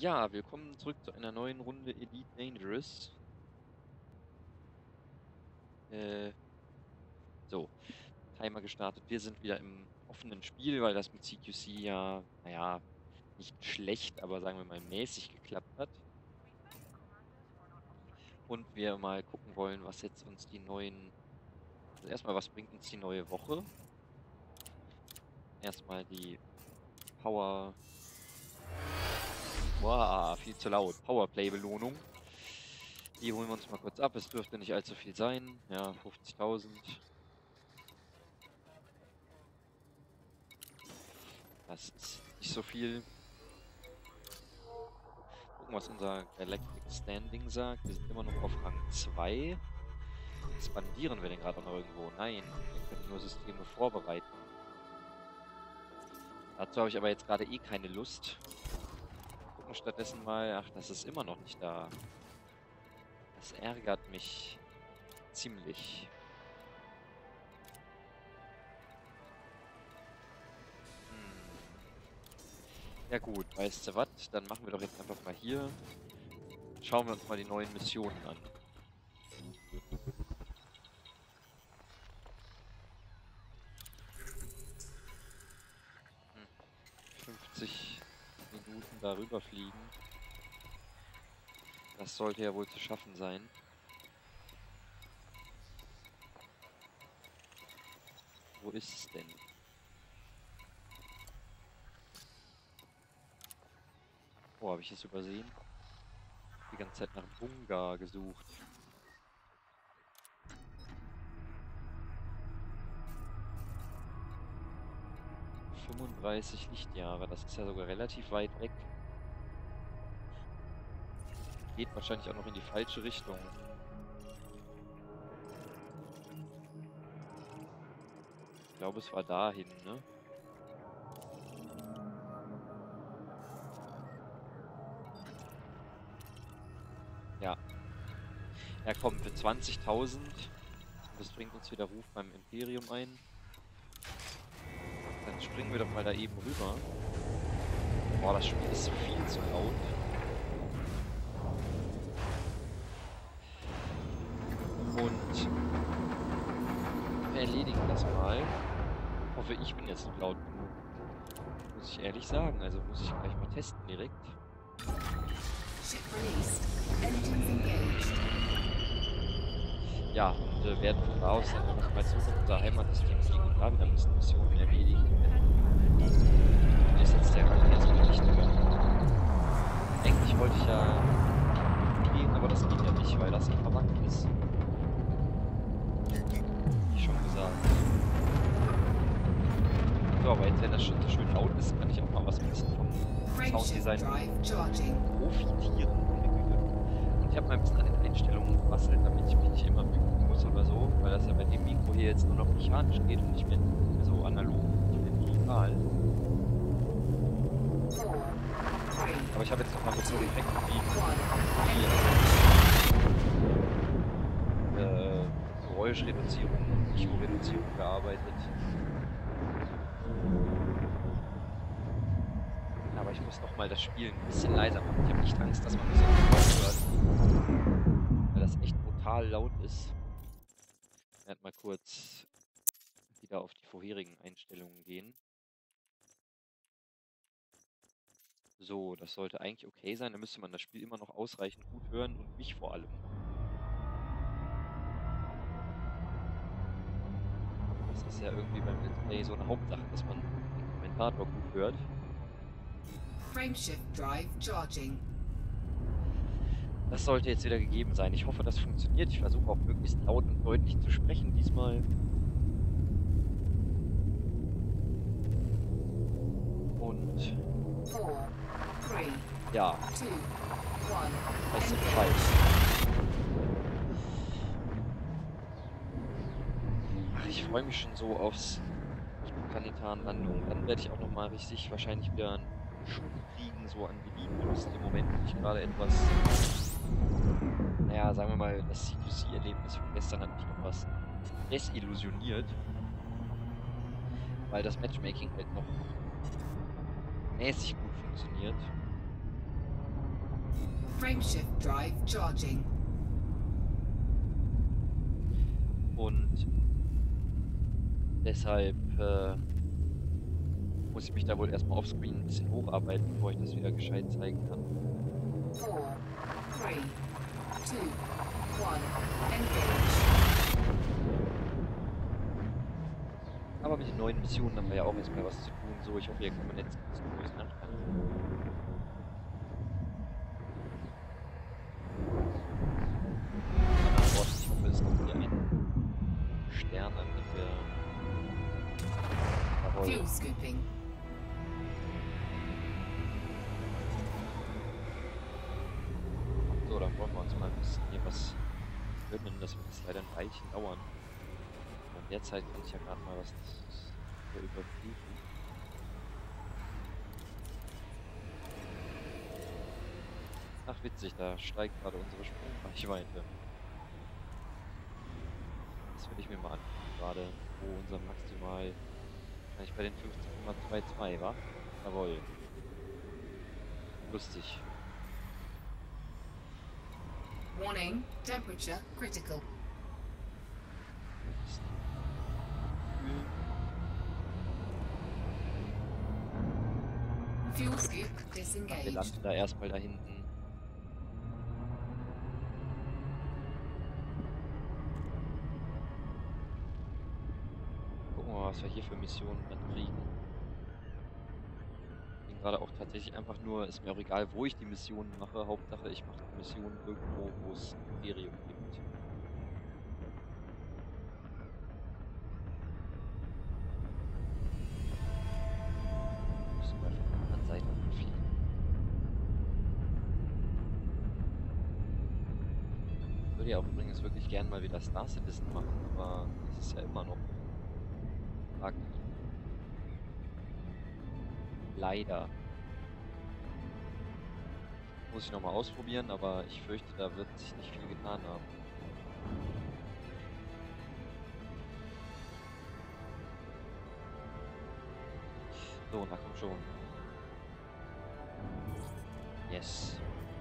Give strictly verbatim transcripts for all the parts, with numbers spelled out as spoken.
Ja, willkommen zurück zu einer neuen Runde Elite Dangerous. Äh, so, Timer gestartet. Wir sind wieder im offenen Spiel, weil das mit C Q C ja, naja, nicht schlecht, aber sagen wir mal mäßig geklappt hat. Und wir mal gucken wollen, was jetzt uns die neuen, also erstmal, was bringt uns die neue Woche? Erstmal die Power, wow, viel zu laut, Powerplay-Belohnung. Die holen wir uns mal kurz ab. Es dürfte nicht allzu viel sein. Ja, fünfzigtausend. Das ist nicht so viel. Gucken, was unser Galactic Standing sagt. Wir sind immer noch auf Rang zwei. Expandieren wir den gerade noch irgendwo? Nein, wir können nur Systeme vorbereiten. Dazu habe ich aber jetzt gerade eh keine Lust. Gucken stattdessen mal, ach, das ist immer noch nicht da. Das ärgert mich ziemlich. Ja gut, weißt du was? Dann machen wir doch jetzt einfach mal hier. Schauen wir uns mal die neuen Missionen an. Hm. fünfzig Minuten darüber fliegen. Das sollte ja wohl zu schaffen sein. Wo ist es denn? Oh, habe ich es übersehen? Die ganze Zeit nach Bunga gesucht. fünfunddreißig Lichtjahre, das ist ja sogar relativ weit weg. Geht wahrscheinlich auch noch in die falsche Richtung. Ich glaube, es war dahin, ne? Ja. Ja, komm, für zwanzigtausend. Das bringt uns wieder Ruf beim Imperium ein. Dann springen wir doch mal da eben rüber. Boah, das Spiel ist so viel zu laut. Und wir erledigen das mal. Ich hoffe, ich bin jetzt noch laut genug. Muss ich ehrlich sagen. Also muss ich gleich mal testen direkt. Ja, und äh, werden von da aus dann noch mal zurück in unser Heimatsystem fliegen und da wieder ein bisschen Missionen erledigen. Ist jetzt der Rang jetzt wieder nicht höher. Eigentlich wollte ich ja gehen, aber das geht ja nicht, weil das eben verwandt ist. Wie schon gesagt. So, aber jetzt, wenn das schon so schön laut ist, kann ich auch mal was ein bisschen vom Sounddesign profitieren. Und ich habe mal ein bisschen an den Einstellungen gebastelt, damit ich mich nicht immer bücken muss oder so, weil das ja bei dem Mikro hier jetzt nur noch mechanisch geht und nicht mehr so analog, nicht mehr digital. Aber ich habe jetzt noch mal mit so Effekten wie äh, Geräuschreduzierung, Echo-Reduzierung gearbeitet. Aber ich muss noch mal das Spiel ein bisschen leiser machen. Ich habe nicht Angst, dass man das so hört, weil das echt brutal laut ist. Ich werde mal kurz wieder auf die vorherigen Einstellungen gehen. So, das sollte eigentlich okay sein. Da müsste man das Spiel immer noch ausreichend gut hören und mich vor allem. Das ist ja irgendwie beim Let's Play so eine Hauptsache, dass man den Kommentator gut hört. Frameshift Drive charging. Das sollte jetzt wieder gegeben sein. Ich hoffe, das funktioniert. Ich versuche auch möglichst laut und deutlich zu sprechen diesmal. Und Four, three, ja, two, one. weißt du Bescheid. Ach, ich freue mich schon so aufs auf die planetaren Landungen. Dann werde ich auch nochmal richtig wahrscheinlich wieder einen Schub kriegen, so an Beliebtlust. Im Moment bin ich gerade etwas, naja, sagen wir mal, das C Q C-Erlebnis von gestern hat mich etwas desillusioniert, weil das Matchmaking halt noch mäßig gut funktioniert. Frameshift drive charging. Und deshalb äh, muss ich mich da wohl erstmal offscreen ein bisschen hocharbeiten, bevor ich das wieder gescheit zeigen kann. Four, three, two, one, engage. Aber mit den neuen Missionen haben wir ja auch erstmal was zu tun. So, ich hoffe, hier kann man jetzt kostenlos nachtanken. Ich hoffe, es kommt hier ein Stern, damit wir... Jawohl. Fuel scooping. So, dann wollen wir uns mal ein bisschen hier was gönnen. Das wird jetzt leider ein Weilchen dauern. In der Zeit kann ich ja gerade mal was hier überprüfen. Ach witzig, da steigt gerade unsere Sprungreichweite. Das will ich mir mal angucken, gerade wo unser Maximal... Wahrscheinlich bei den fünfzehn Komma zweiundzwanzig war. Jawohl. Lustig. Warning, temperature critical. Fuel scoop Ach, wir disengaged. landen da erstmal da hinten. Gucken wir mal, was wir hier für Missionen dann kriegen. Ich bin gerade auch tatsächlich einfach nur, ist mir auch egal, wo ich die Missionen mache. Hauptsache, ich mache die Missionen irgendwo, wo es Imperium gibt. Müssen wir von der anderen Seite fliegen. Ich würde ja auch übrigens wirklich gern mal wieder Star Citizen machen, aber das ist ja immer noch fraglich. Leider. Muss ich nochmal ausprobieren, aber ich fürchte, da wird sich nicht viel getan haben. So, na komm schon. Yes.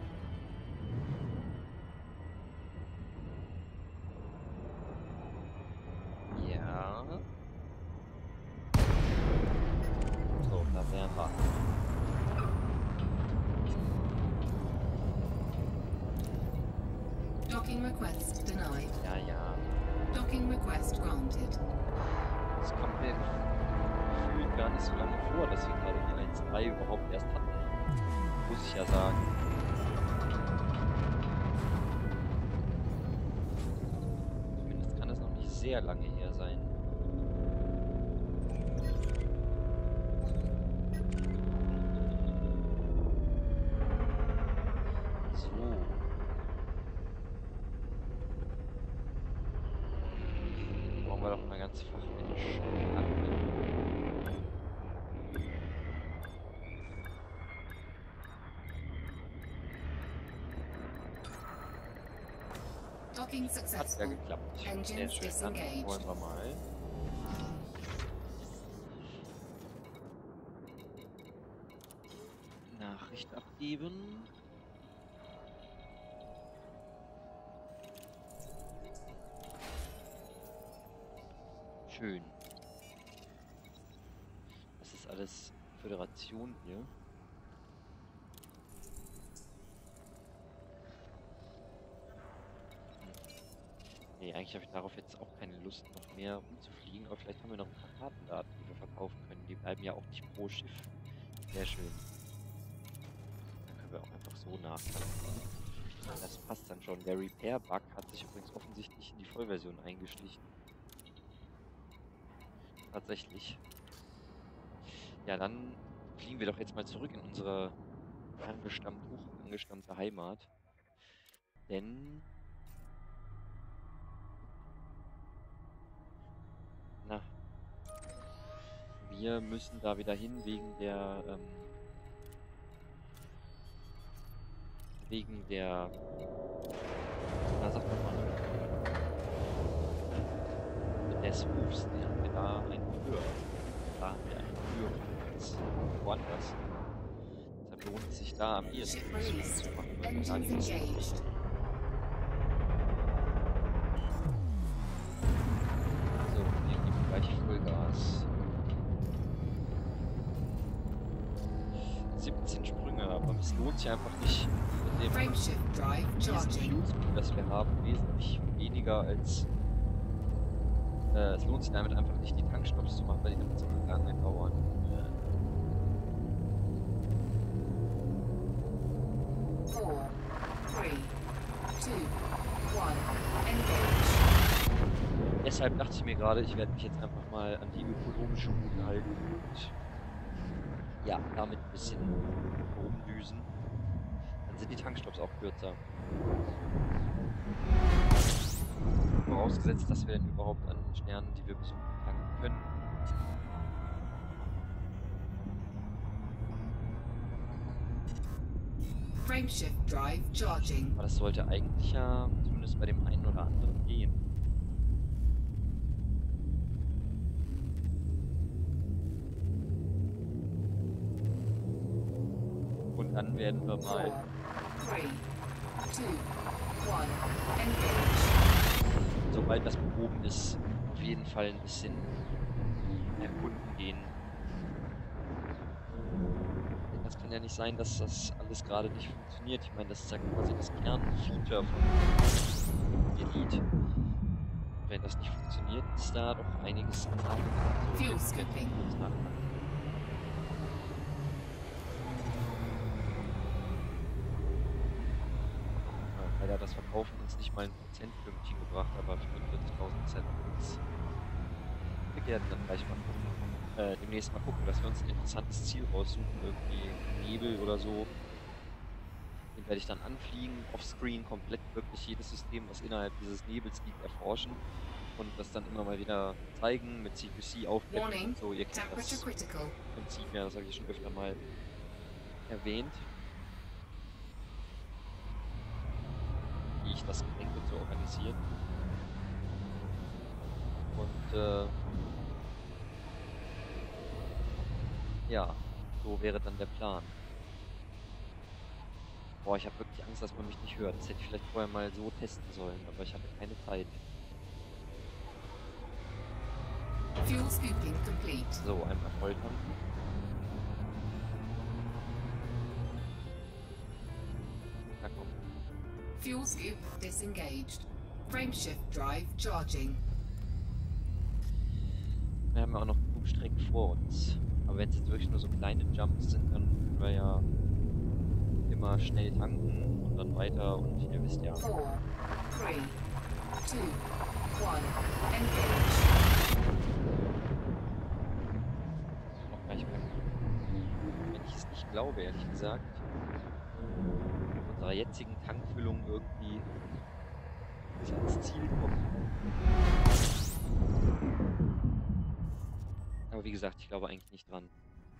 Ja. So, da wären wir. Docking request denied. Ja, ja. Docking request granted. Es kommt mir gefühlt gar nicht so lange vor, dass wir gerade die eins Punkt drei überhaupt erst hatten. Muss ich ja sagen. Zumindest kann es noch nicht sehr lange her sein. So. Brauchen wir doch mal ganz fachmännisch handeln. Docking Hat ja successful. geklappt. Sehr Engines schön. Dann disengaged. wollen wir mal. Nachricht abgeben. Schön. Das ist alles Föderation hier. Nee, eigentlich habe ich darauf jetzt auch keine Lust, noch mehr rumzufliegen, aber vielleicht haben wir noch ein paar Kartendaten, die wir verkaufen können. Die bleiben ja auch nicht pro Schiff. Sehr schön. Dann können wir auch einfach so nachtanken. Das passt dann schon. Der Repair-Bug hat sich übrigens offensichtlich in die Vollversion eingeschlichen. Tatsächlich. Ja, dann fliegen wir doch jetzt mal zurück in unsere angestammte, hoch angestammte Heimat. Denn... Na, wir müssen da wieder hin wegen der, ähm, wegen der, na sag doch mal, des Rufs, den haben wir da einen höher. Da haben wir einen höheren als woanders. Deshalb lohnt es sich da am ehesten Ship was released. zu machen. Weil man da Engines die engaged. So, wir geben gleich Vollgas. siebzehn Sprünge, aber es lohnt sich einfach nicht mit dem Frameshift drive charging. Fuel-Speed, das wir haben, wesentlich weniger als äh, es lohnt sich damit einfach nicht, die Tankstops zu machen, weil die damit so lange dauern. Four, three, two, one, engage. Deshalb dachte ich mir gerade, ich werde mich jetzt einfach mal an die ökologische Route halten und ja, damit ein bisschen rumdüsen. Dann sind die Tankstops auch kürzer. Vorausgesetzt, dass wir denn überhaupt an Sternen, die wir besuchen, tanken können. Frameshift drive charging. Aber das sollte eigentlich ja zumindest bei dem einen oder anderen gehen. Und dann werden wir mal... Four, three, two, one, engage. sobald das behoben ist, auf jeden Fall ein bisschen erkunden gehen. Denn das kann ja nicht sein, dass das alles gerade nicht funktioniert. Ich meine, das ist ja quasi das Kernfeature von Elite. Wenn das nicht funktioniert, ist da doch einiges am Argen. So, Fuel jetzt skipping. kurz nachdenken. Leider das Verkaufen uns nicht mal ein Prozent pünktchen gebracht, aber fünfundvierzigtausend Cent uns. Wir werden dann gleich mal gucken. Äh, demnächst mal gucken, dass wir uns ein interessantes Ziel raussuchen, irgendwie Nebel oder so. Den werde ich dann anfliegen, offscreen komplett wirklich jedes System, was innerhalb dieses Nebels liegt, erforschen und das dann immer mal wieder zeigen, mit C Q C aufpeppen Warning, und so. Ihr kennt temperature das critical. Prinzip ja, das habe ich schon öfter mal erwähnt. Wie ich das denke zu organisieren. Und äh, ja, so wäre dann der Plan. Boah, ich habe wirklich Angst, dass man mich nicht hört. Das hätte ich vielleicht vorher mal so testen sollen, aber ich hatte keine Zeit. Fuel scooping complete. So, einmal volltanken. Na komm. Fuel scoop disengaged. Frameshift drive charging. Wir haben ja auch noch genug Strecken vor uns. Aber wenn es jetzt wirklich nur so kleine Jumps sind, dann können wir ja immer schnell tanken und dann weiter und ihr wisst ja. Four, three, two, one, engage. Noch gleich beim, wenn ich es nicht glaube, ehrlich gesagt, mit unserer jetzigen Tankfüllung irgendwie bis ans Ziel kommen. Aber wie gesagt, ich glaube eigentlich nicht dran.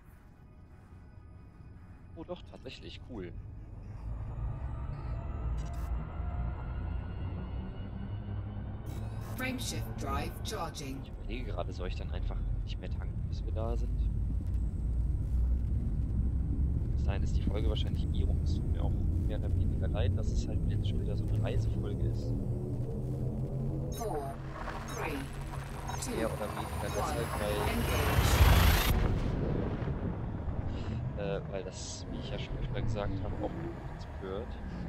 Oh doch, tatsächlich, cool. Frameshift drive charging. Ich überlege gerade, soll ich dann einfach nicht mehr tanken, bis wir da sind? Bis dahin ist die Folge wahrscheinlich eh rum. Es tut mir auch mehr oder weniger leid, dass es halt jetzt schon wieder so eine Reisefolge ist. Four, three, two, Mehr oder weniger deshalb, one, weil, engage. äh, weil das, wie ich ja schon öfter gesagt habe, auch mit dazu gehört.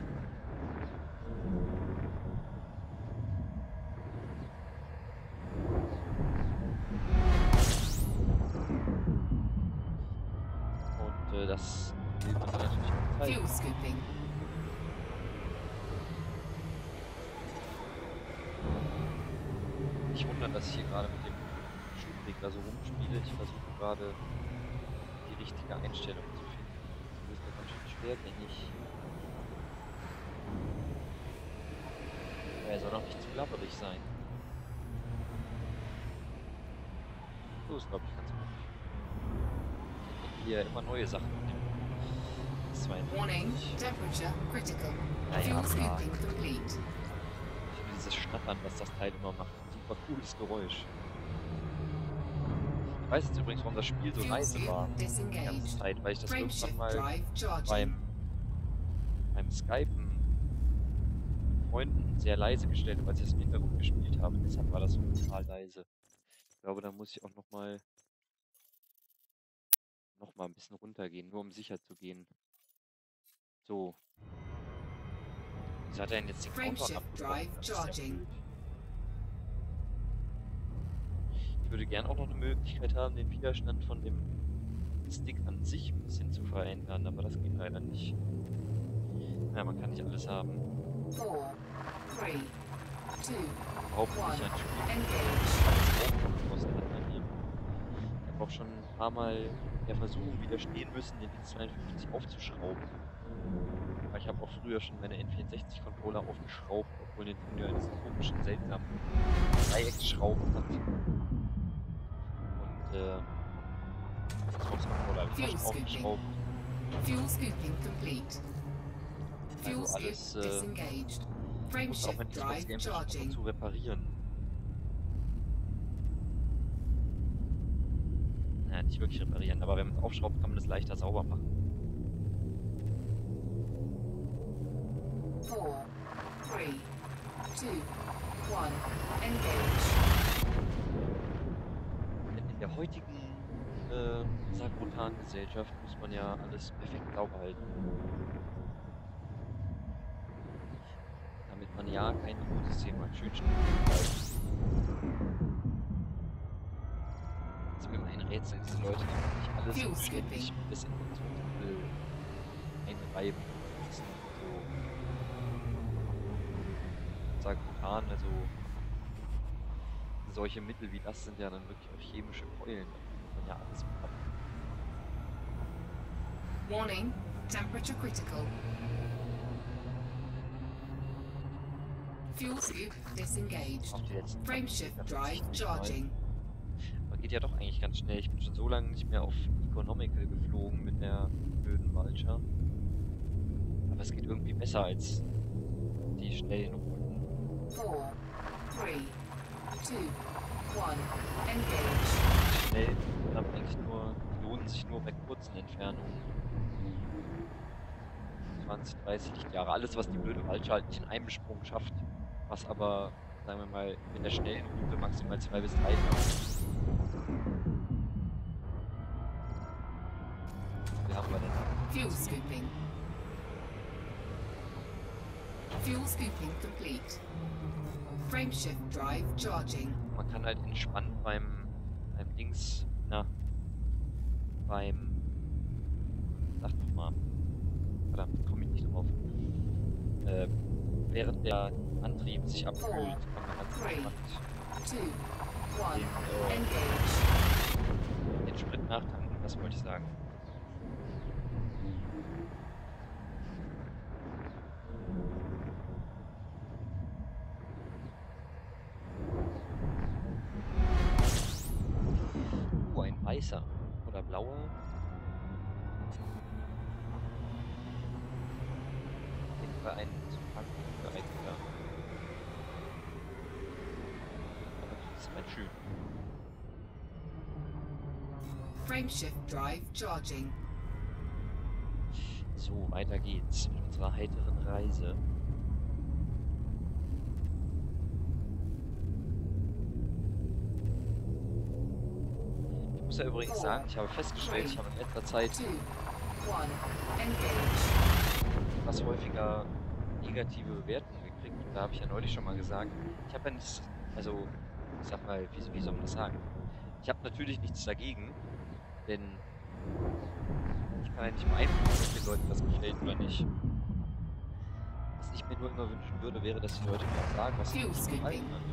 Und äh, das will man dann natürlich auch zeigen. Fuel scooping. Nicht wundern, dass ich hier gerade mit dem Schubregler so rumspiele. Ich versuche gerade die richtige Einstellung zu finden. Das ist ja ganz schön schwergängig. Er soll doch nicht zu labberig sein. So ist, glaube ich, ganz gut. Ich entdecke hier immer neue Sachen mit dem S Warning, zweiundfünfzig. temperature critical. Naja, Fuel klar. scooping complete. Ich finde dieses Schnattern, was das Teil immer macht. Super cooles Geräusch. weiß jetzt übrigens, warum das Spiel so leise war die ganze Zeit, weil ich das irgendwann mal beim, beim Skypen mit Freunden sehr leise gestellt habe, als ich das im Hintergrund gespielt habe. Deshalb war das so total leise. Ich glaube, da muss ich auch nochmal noch mal ein bisschen runtergehen, nur um sicher zu gehen. So. Wieso hat er denn jetzt den Countdown abgebrochen? Das ist ja blöd. Ich würde gern auch noch eine Möglichkeit haben, den Widerstand von dem Stick an sich ein bisschen zu verändern, aber das geht leider nicht. Ja, man kann nicht alles haben. Four, three, two, Überhaupt one, nicht ein Spiel. engage. Alles aufgekostet hat bei mir. Ich habe auch schon ein paar Mal der Versuchung widerstehen müssen, den X zweiundfünfzig aufzuschrauben. Aber ich habe auch früher schon meine N vierundsechzig-Controller aufgeschraubt, obwohl Nintendo ja diese komischen, seltsamen Dreiecksschrauben hat. Und äh, Xbox-Controller habe ich auch aufgeschraubt. Fuel scooping complete. Fuel Also scoop alles, äh, disengaged. Ich Frame muss auch mein shift drive Xbox-Game ab und charging. zu reparieren. Naja, nicht wirklich reparieren, aber wenn man es aufschraubt, kann man es leichter sauber machen. Four, three, two, one, engage. In, in der heutigen äh, Sakrotan-Gesellschaft muss man ja alles perfekt sauber halten. Damit man ja kein Immunsystem hat. Schön schnell bleibt. Das ist mir immer ein Rätsel, diese Leute, die nicht alles so ständig bis in so Mittel einreiben. Das sind so Sakrotan, also solche Mittel wie das sind ja dann wirklich auch chemische Keulen. Da kann man ja alles mit ab. Warning, temperature critical. Fuel scoop disengaged. Auch die letzten Frame shift drive charging. Aber geht ja doch eigentlich ganz schnell. Ich bin schon so lange nicht mehr auf Economical geflogen mit der blöden Vulture. Aber es geht irgendwie besser als die schnellen Runden. Four, three, two, one, engage. Schnell dann eigentlich nur, die lohnen sich nur bei kurzen Entfernungen. zwanzig, dreißig Lichtjahre. Alles, was die blöde Vulture halt nicht in einem Sprung schafft. Was aber, sagen wir mal, mit der schnellen Route maximal zwei bis drei dauert. Wir haben wir denn? Fuel scooping. Fuel scooping complete. Frame shift drive charging. Man kann halt entspannt beim, beim Dings, na, beim, sag doch mal, verdammt, komme ich nicht drauf. Äh, während der Antrieb sich abkühlt, kann man ganz entspannt Two, one, den, äh, engage. den Sprit nachtanken, das wollte ich sagen. Uh, ein weißer oder blauer. Auf jeden Fall ein zum Tanken geeigneter. Aber das ist mein schön. Frame shift drive charging. So, weiter geht's mit unserer heiteren Reise. Ich muss ja übrigens sagen, ich habe festgestellt, ich habe in letzter Zeit Two, one, engage. etwas häufiger negative Bewertungen gekriegt. Und da habe ich ja neulich schon mal gesagt, ich habe ja nichts, also, ich sag mal, wie, wie soll man das sagen? Ich habe natürlich nichts dagegen, denn ich kann ja nicht beeinflussen, ob den Leuten das gefällt oder nicht. Was ich mir nur immer wünschen würde, wäre, dass die Leute mir auch sagen, was ihnen nicht gefallen hat.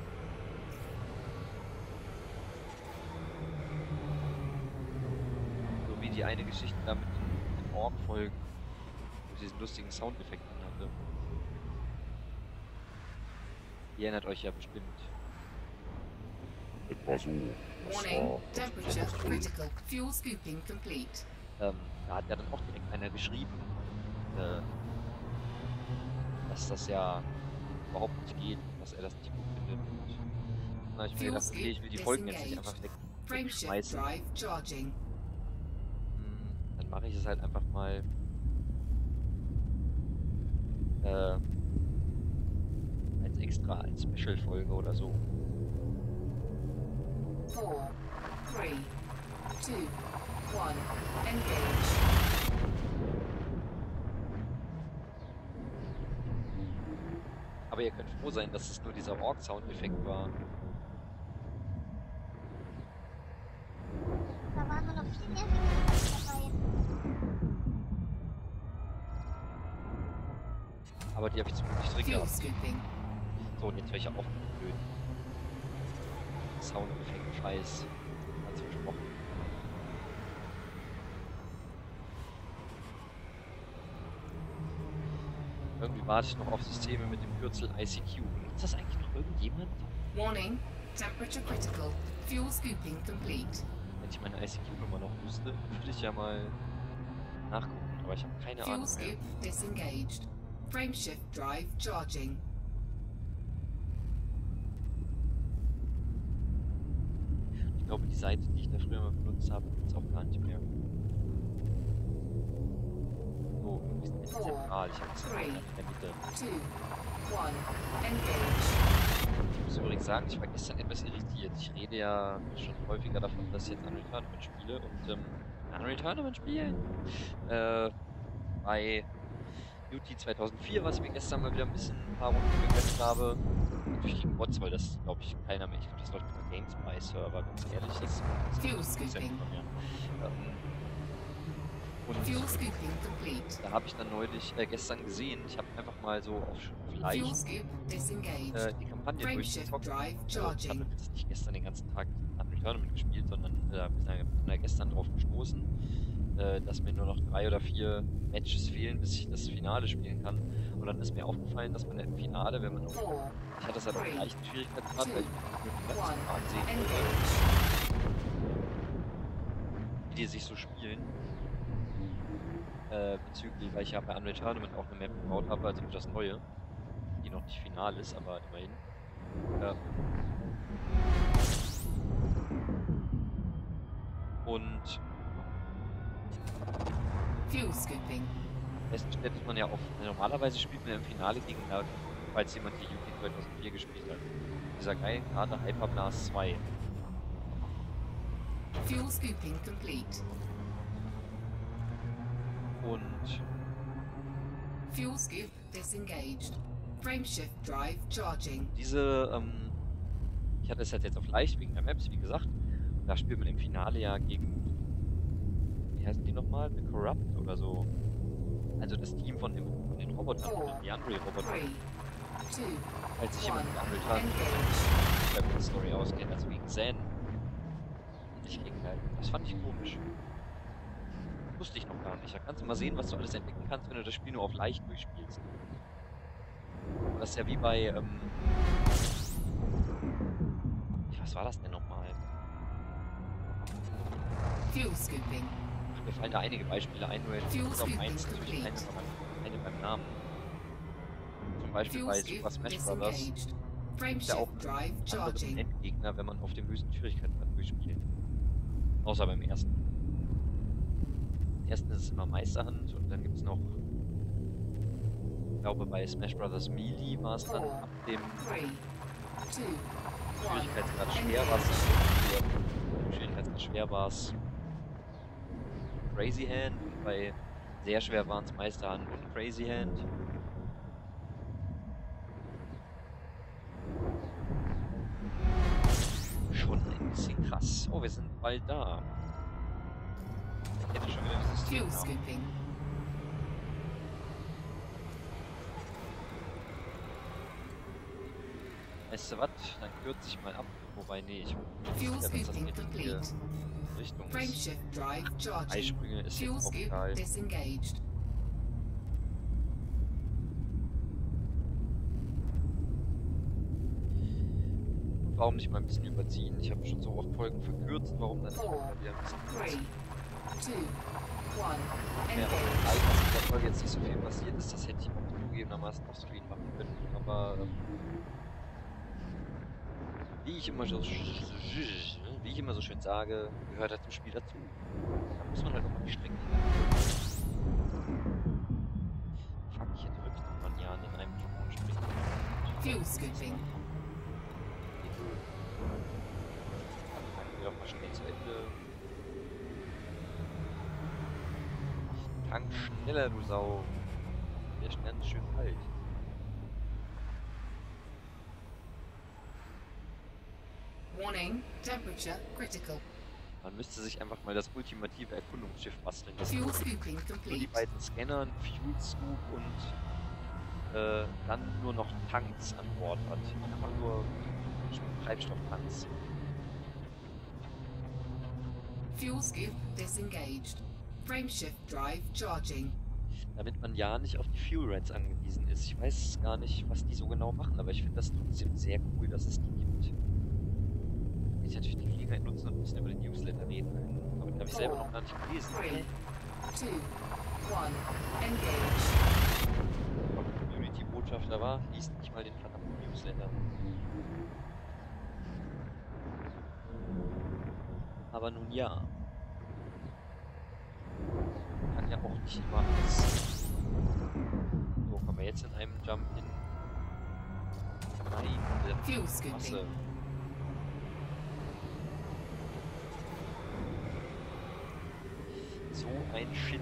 So wie die eine Geschichte da mit den, den Ork-Folgen, wo sie diesen lustigen Soundeffekt anhatte. Ihr erinnert euch ja bestimmt. Etwa so. Das Warning, war temperature critical. Fuel scooping complete. Ähm, da hat ja dann auch direkt einer geschrieben, äh, dass das ja überhaupt nicht geht, dass er das nicht gut findet. Und dann habe ich mir gedacht, okay, ich will die Folgen jetzt nicht einfach weg, Frameshift wegschmeißen. drive charging. Hm, dann mache ich es halt einfach mal äh, als extra, als Special-Folge oder so. Four, three, two, one, engage. Aber ihr könnt froh sein, dass es nur dieser Orc-Sound-Effekt war. Da waren nur noch viel nervige Sachen Aber die habe ich zum Glück nicht drin Fuel gehabt. scooping. So, und jetzt höre ich ja auf mit blöd. Soundeffekt, Scheiß. Ganz versprochen. Irgendwie warte ich noch auf Systeme mit dem Kürzel I C Q. Ist das eigentlich noch irgendjemand? Warning, temperature critical. Fuel scooping complete. Wenn ich meine I C Q-Nummer noch wüsste, würde ich ja mal nachgucken, aber ich habe keine Fuel Ahnung mehr. scoop disengaged. Frameshift drive charging. Ich glaube, die Seite, die ich da früher mal benutzt habe, gibt es auch gar nicht mehr. So, irgendwie ist es zentral. Ich habe es in der Mitte. Two, one, engage. Ich muss übrigens sagen, ich war gestern etwas irritiert. Ich rede ja schon häufiger davon, dass ich jetzt Unreal Tournament spiele und ähm, Unreal Tournament spielen. Äh, bei U T zweitausendvier, was ich mir gestern mal wieder ein bisschen ein paar Runden gegönnt habe. Natürlich gegen Bots, weil das, glaube ich, keiner mehr. Ich glaube, das läuft über GameSpy-Server, ganz ehrlich. Das Fuel ist nicht scooping. von mir. Ähm, und Fuel scooping complete. da habe ich dann neulich, äh, gestern gesehen, ich habe einfach mal so auf, auf Fuel leicht scoop disengaged. äh, die Kampagne Frameshift durchgezockt. drive Also, ich habe charging. jetzt nicht gestern den ganzen Tag Unreal Tournament gespielt, sondern äh, bin da- bin da gestern drauf gestoßen, äh, dass mir nur noch drei oder vier Matches fehlen, bis ich das Finale spielen kann. Und dann ist mir aufgefallen, dass man im Finale, wenn man auf, Four, ich hatte das halt auf three, leichten Schwierigkeitsgrad, weil ich mir die one, ganzen Mal sehen wollte, engage. wie die sich so spielen. Äh, bezüglich, weil ich ja bei Unreal Tournament auch eine Map gebaut habe, also das neue, die noch nicht final ist, aber immerhin. Ähm, und Fuel scooping. feststellt, dass man ja auch normalerweise spielt man ja im Finale gegen, äh, falls jemand die U T zweitausendvier gespielt hat. Dieser geilen Karte Hyperblast zwei. Fuel scooping complete. Und Fuel scoop disengaged. Frameshift drive charging. diese, ähm, ich hatte es halt jetzt auf leicht wegen der Maps, wie gesagt. Und da spielt man im Finale ja gegen, wie heißen die nochmal? The Corrupt oder so. Also das Team von, dem, von den Robotern, von den Unreal-Robotern. Three, two, Falls sich jemand one, mit Unreal engage. Tournament Story auskennt, also gegen Zen. Und ich gegen halt. Das fand ich komisch. Wusste ich noch gar nicht. Da kannst du mal sehen, was du alles entdecken kannst, wenn du das Spiel nur auf leicht durchspielst. Das ist ja wie bei, ähm... was war das denn nochmal? Fuel scooping. Ach, mir fallen da einige Beispiele ein, nur jetzt Fuel bis auf scooping eins natürlich keine, complete. beim- eine beim Namen. Zum Beispiel Fuel bei scoop Super Smash Bros. disengaged. ist ja auch Frameshift drive andere charging. Endgegner, wenn man auf dem höchsten Schwierigkeitsgrad durchspielt. Außer beim ersten. Im ersten ist es immer Meisterhand und dann gibt es noch, ich glaube bei Smash Bros. Melee war es dann ab dem Three, two, one, Schwierigkeitsgrad schwer war es dann Schwierigkeitsgrad schwer war es Crazy Hand und bei sehr schwer waren es Meisterhand und Crazy Hand. Schon ein bisschen krass. Oh, wir sind bald da. Ich hätte schon wieder dieses Fuel System. scooping. Weißt du was? Dann kürze ich mal ab. Wobei, nee, ich Fuel dass das scooping die richtige complete. Richtung ist. Frameshift drive charging. Eisprünge ist Fuel jetzt auch scoop egal. disengaged. Warum nicht mal ein bisschen überziehen? Ich habe schon so oft Folgen verkürzt. Warum dann nicht Four, mal wieder ein bisschen three, kürzen? two, one, Ja, engage. all was in der Folge jetzt nicht so viel passiert ist, das hätte ich auch zugegebenermaßen auf Screen machen können. Aber ähm, Wie ich immer so, wie ich immer so schön sage, gehört das zum Spiel dazu. Da muss man halt auch mal die Strecken lernen. Fuck, ich hätte wirklich noch mal ein Jahr in einem Pokémon springen. Fuel scooping. Fangen wir doch mal schnell zu Ende. Tank schneller, du Sau. Der Stern ist schön kalt. Warning, temperature critical. Man müsste sich einfach mal das ultimative Erkundungsschiff basteln. Das Fuel nur scooping die complete. beiden Scanner, ein Fuel Scoop und äh, dann nur noch Tanks an Bord hat. Einfach nur Treibstofftanks. Fuel scoop disengaged. Frameshift drive charging. Damit man ja nicht auf die Fuel Rats angewiesen ist. Ich weiß gar nicht, was die so genau machen, aber ich finde das trotzdem sehr cool, dass es die gibt. Ich natürlich die Gelegenheit nutzen und ein bisschen über den Newsletter reden. Aber den habe ich selber noch gar nicht gelesen. Three, two, one, engage. Community-Botschafter war, liest nicht mal den verdammten Newsletter. Aber nun ja. Kann ja auch nicht immer alles. So, kommen wir jetzt in einem Jump in. Nein, Fuel Masse. scooping. So ein Shit.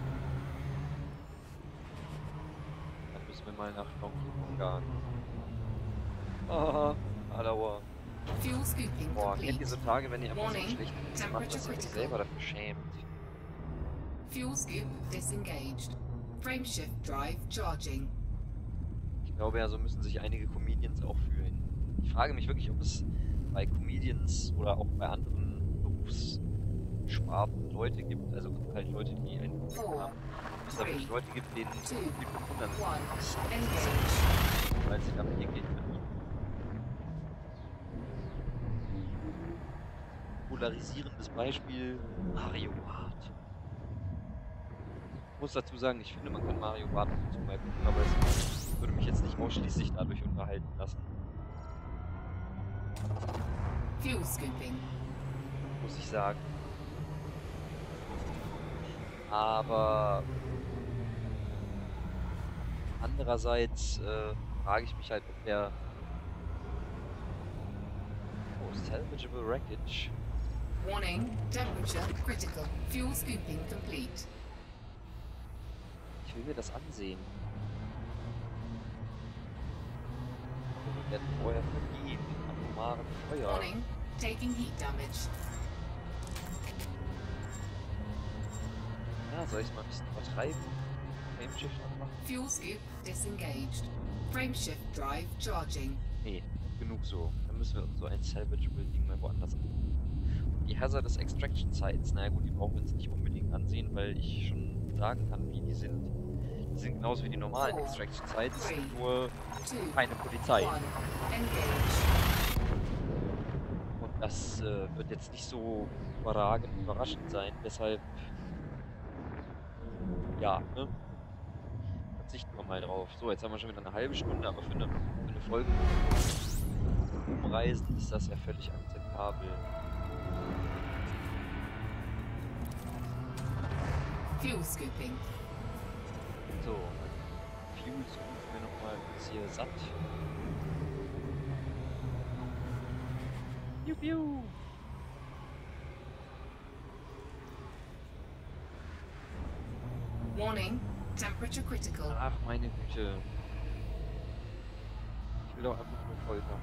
Dann müssen wir mal nach Donkey Ah, Adauer. Fuel scooping Boah, kennt ihr complete. so Tage, wenn ihr einfach so Warning, schlecht macht, dass ihr euch temperature selber dafür schämt? Fuel scoop disengaged. Frameshift drive charging. Ich glaube ja, so müssen sich einige Comedians auch fühlen. Ich frage mich wirklich, ob es bei Comedians oder auch bei anderen Berufssparten Leute gibt, also halt Leute, die einen Beruf haben, ob es da wirklich Leute gibt, denen Two, die bewundern, one, engage. weil sie damit ihr Geld verdienen. Polarisierendes Beispiel, Mario Kart. Ich muss dazu sagen, ich finde, man kann Mario Kart ab und zu mal gucken, aber es würde mich jetzt nicht ausschließlich dadurch unterhalten lassen. Fuel scooping. Muss ich sagen. Aber andererseits äh, frage ich mich halt, ob der oh, salvageable wreckage. Warning, temperature critical. Fuel scooping complete. Ich will mir das ansehen. Wir werden vorher vergehen in atomaren Feuer. Warning, taking heat damage. Ja, soll ich es mal ein bisschen übertreiben? Frameshift anmachen? Fuel scoop disengaged. Frameshift drive charging. Nee, genug so. Dann müssen wir uns so ein salvageable Ding mal woanders ansehen. Und die Hazardous Extraction Sites, naja gut, die brauchen wir uns nicht unbedingt ansehen, weil ich schon sagen kann, wie die sind. Die sind genauso wie die normalen Four, Extraction Sites, three, nur Two, keine Polizei. one, engage. Und das äh, wird jetzt nicht so überragend überraschend sein, deshalb ja, ne? Verzichten wir mal drauf. So, jetzt haben wir schon wieder eine halbe Stunde, aber für eine, für eine Folge umreisen ist das ja völlig akzeptabel. Fuel scooping. So, Fuel scoopen wir nochmal kurz hier satt. Piu, piu. Warning, temperature critical. Ach, meine Güte. Ich will doch einfach nur foltern.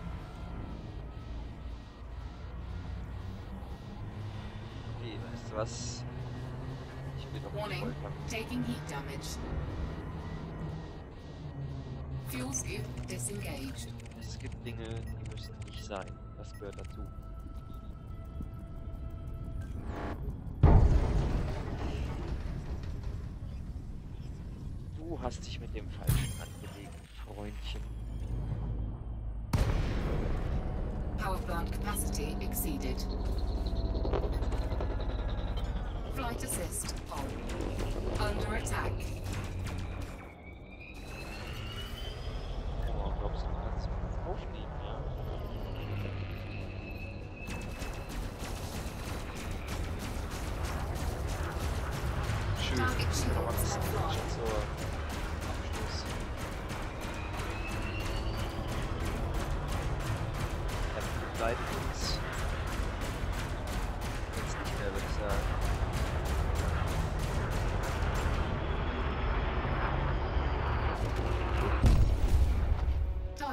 Okay, weißt du was? Ich will doch nicht Warning, foltern. taking heat damage. Fuel scoop disengaged. Es gibt Dinge, die müssen nicht sein. Das gehört dazu. Du hast dich mit dem Falschen angelegt, Freundchen. Power plant capacity exceeded. Flight assist on. Under attack. Oh, glaubst du, du kannst das aufnehmen, ja?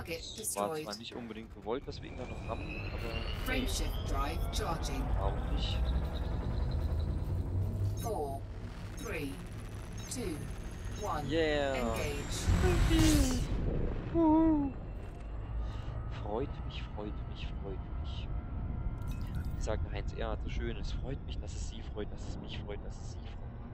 Target War destroyed. zwar nicht unbedingt gewollt, dass wir ihn da noch rammen, aber Frameshift drive charging. warum nicht? Four, three, two, one. Yeah! Engage. Freut mich, freut mich, freut mich. Wie sagte Heinz Erhardt so schön, es freut mich, dass es Sie freut, dass es mich freut, dass es Sie freut.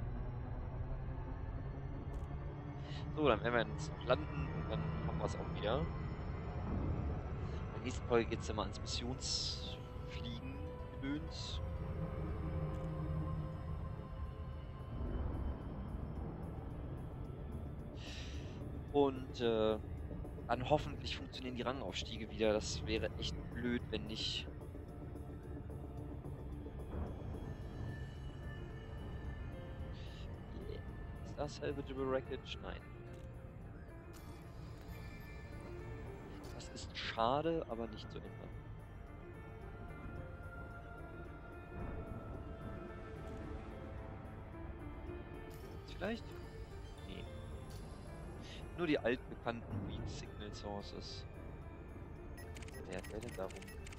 So, dann werden wir jetzt noch landen und dann haben wir es auch wieder. In der nächsten Folge geht es dann mal ans Missionsfliegen gedöns. Und äh, dann hoffentlich funktionieren die Rangaufstiege wieder. Das wäre echt blöd, wenn nicht. Yeah. Ist das Salvageable Wreckage? Nein. Das ist schade, aber nicht zu ändern. Vielleicht? Nee. Nur die altbekannten Weak Signal Sources. Wer hat der denn darum?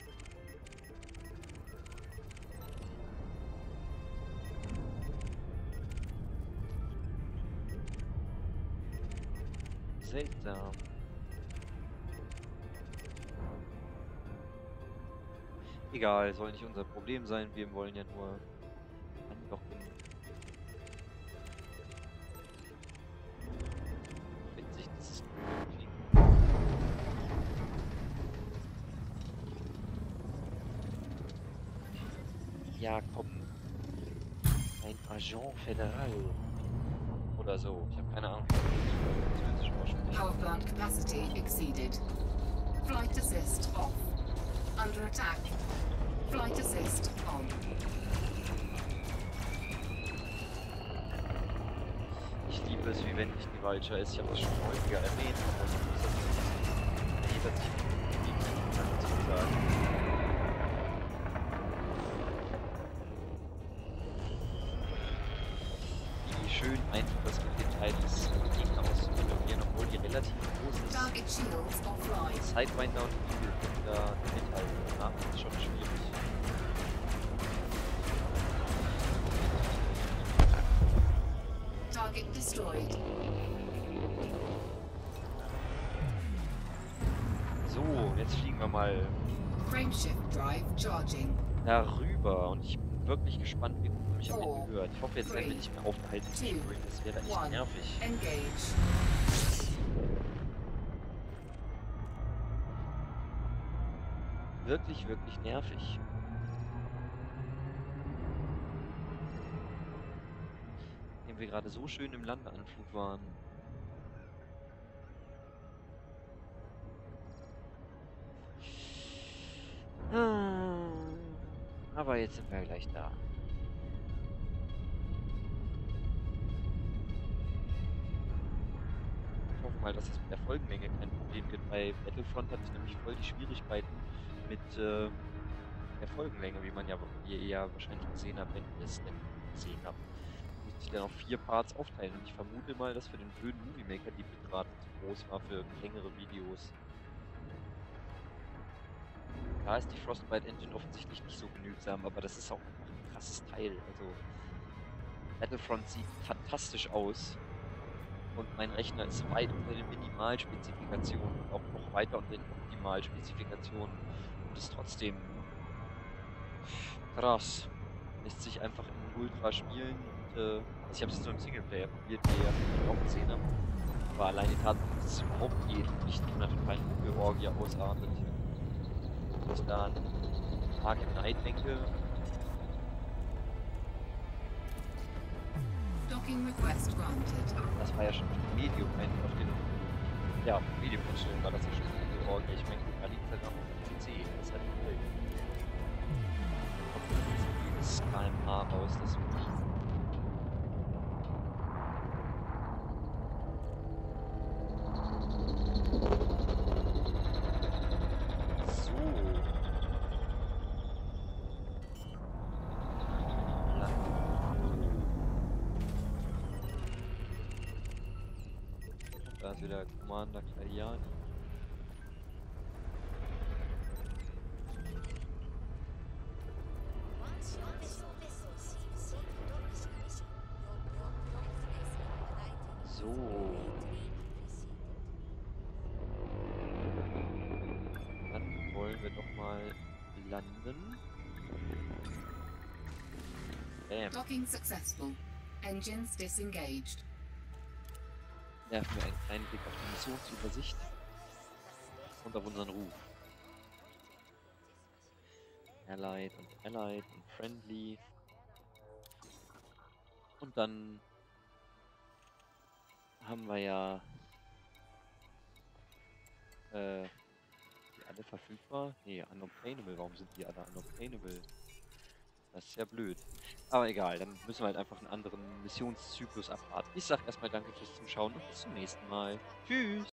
Seltsam. Egal, soll nicht unser Problem sein. Wir wollen ja nur andocken. Witzig, das ist irgendwie. Ja, komm. Ein Agent Federal. Oder so. Ich habe keine Ahnung. Power plant capacity exceeded. Flight assist off. Under attack. Flight assist on. Ich liebe es, wie wendig die Vulture ist. Ich habe das schon häufiger erwähnt. Aber ich muss das nicht dass ich die dazu sagen. Wie schön einfach das mit dem Teil des Gegner auszuprobieren, obwohl die relativ groß ist. Target shields offline. Sidewinder und Eagle können da mithalten. Danach ist es schon schwierig. Target destroyed. So, jetzt fliegen wir mal Frameshift drive charging. darüber und ich bin wirklich gespannt, wie gut man mich am Ende hört. Ich hoffe, jetzt werden wir nicht mehr aufgehalten. Das wäre echt nervig. Engage. Wirklich, wirklich nervig. Indem wir gerade so schön im Landeanflug waren. Aber jetzt sind wir gleich da. Ich hoffe mal, dass es mit der Folgenlänge kein Problem wird. Bei Battlefront hatte ich nämlich voll die Schwierigkeiten mit äh, der Folgenlänge, wie man ja, wie ihr ja wahrscheinlich gesehen habt, wenn ihr es denn gesehen habt. Musste ich dann auf vier Parts aufteilen und ich vermute mal, dass für den blöden Movie Maker die Bitrate zu groß war für längere Videos. Da ist die Frostbite Engine offensichtlich nicht so genügsam, aber das ist auch einfach ein krasses Teil. Also Battlefront sieht fantastisch aus und mein Rechner ist weit unter den Minimalspezifikationen und auch noch weiter unter den Optimalspezifikationen und ist trotzdem krass. Lässt sich einfach in Ultra spielen und äh, also ich habe es jetzt nur im Singleplayer probiert, wie ihr ja auch gesehen habt, aber allein die Tatsache, dass es überhaupt geht und nicht von einer totalen Orgie ausartet. Wenn ich da an Ark Knight denke. Docking request granted. Das war ja schon Medium, auf dem, ja, auf dem Medium-Einstellung war das ja schon eine Orgie. Ich meine, da liegt es halt auch auf dem P C, das ist halt cool. Kommt jetzt dieses K M H raus, das wirklich. Da ist wieder Commander Clariani. landen. Bam. Docking successful. Engines disengaged. Werfen wir einen kleinen Blick auf die Missionsübersicht und auf unseren Ruf. Allied und Allied und Friendly. Und dann haben wir ja äh, die alle verfügbar? Nee, unobtainable. Warum sind die alle unobtainable? Das ist ja blöd. Aber egal, dann müssen wir halt einfach einen anderen Missionszyklus abwarten. Ich sag erstmal danke fürs Zuschauen und bis zum nächsten Mal. Tschüss!